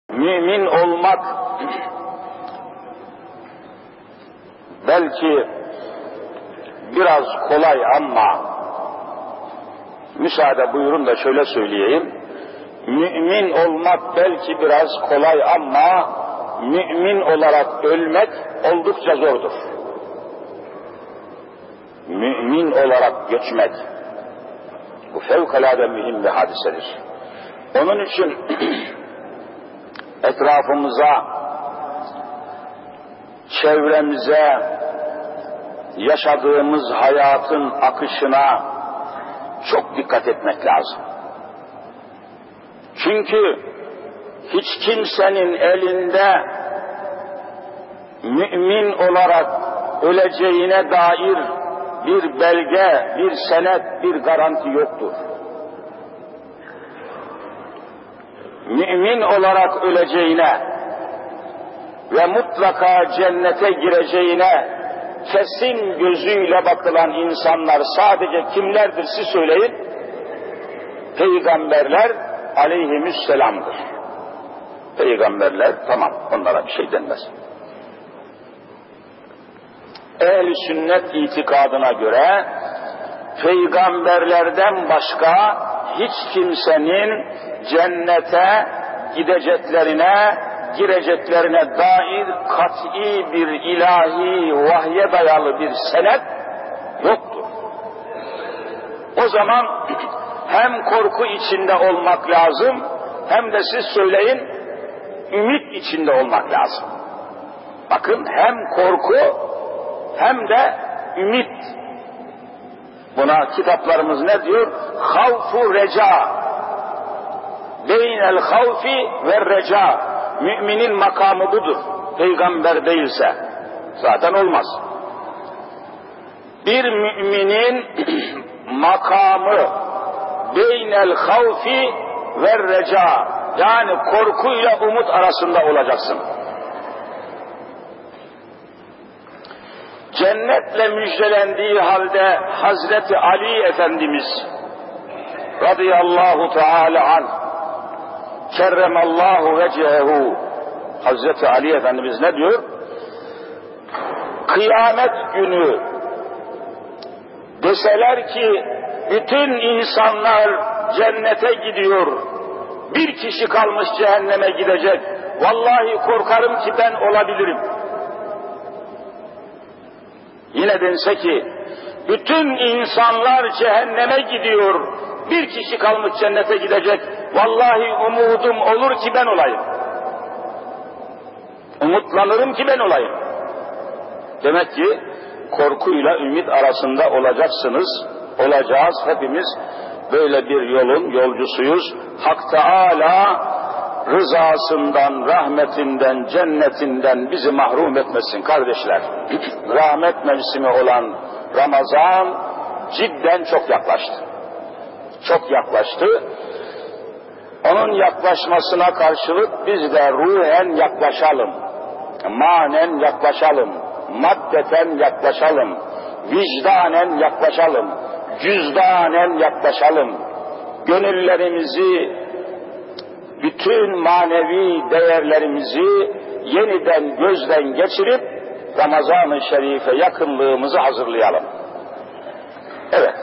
Mümin olmak belki biraz kolay ama müsaade buyurun da şöyle söyleyeyim. Mümin olmak belki biraz kolay ama mümin olarak ölmek oldukça zordur. Mümin olarak göçmek bu fevkalade mühim bir hadisedir. Onun için etrafımıza, çevremize, yaşadığımız hayatın akışına çok dikkat etmek lazım. Çünkü hiç kimsenin elinde mümin olarak öleceğine dair bir belge, bir senet, bir garanti yoktur. Mümin olarak öleceğine ve mutlaka cennete gireceğine kesin gözüyle bakılan insanlar sadece kimlerdir siz söyleyin? Peygamberler aleyhisselam'dır. Peygamberler tamam, onlara bir şey denmez. Ehl-i sünnet itikadına göre peygamberlerden başka hiç kimsenin cennete gideceklerine, gireceklerine dair kat'i bir ilahi vahye dayalı bir senet yoktur. O zaman hem korku içinde olmak lazım, hem de siz söyleyin, ümit içinde olmak lazım. Bakın, hem korku hem de ümit. Buna kitaplarımız ne diyor? Havfu reca. Beynel havfi ve reca. Müminin makamı budur. Peygamber değilse zaten olmaz. Bir müminin makamı beynel havfi ve reca, yani korkuyla umut arasında olacaksın. Cennetle müjdelendiği halde Hazreti Ali Efendimiz radıyallahu teala anh, kerremallahu vecehu, Hazreti Ali Efendimiz ne diyor? Kıyamet günü deseler ki bütün insanlar cennete gidiyor, bir kişi kalmış cehenneme gidecek, vallahi korkarım ki ben olabilirim. Yine dense ki bütün insanlar cehenneme gidiyor, bir kişi kalmış cennete gidecek, vallahi umudum olur ki ben olayım. Umutlanırım ki ben olayım. Demek ki korkuyla ümit arasında olacaksınız, olacağız hepimiz. Böyle bir yolun yolcusuyuz. Hak Teâlâ rızasından, rahmetinden, cennetinden bizi mahrum etmesin kardeşler. Rahmet mevsimi olan Ramazan cidden çok yaklaştı. Çok yaklaştı. Onun yaklaşmasına karşılık biz de ruhen yaklaşalım. Manen yaklaşalım. Maddeten yaklaşalım. Vicdanen yaklaşalım. Cüzdanen yaklaşalım. Gönüllerimizi, bütün manevi değerlerimizi yeniden gözden geçirip Ramazan-ı Şerif'e yakınlığımızı hazırlayalım. Evet.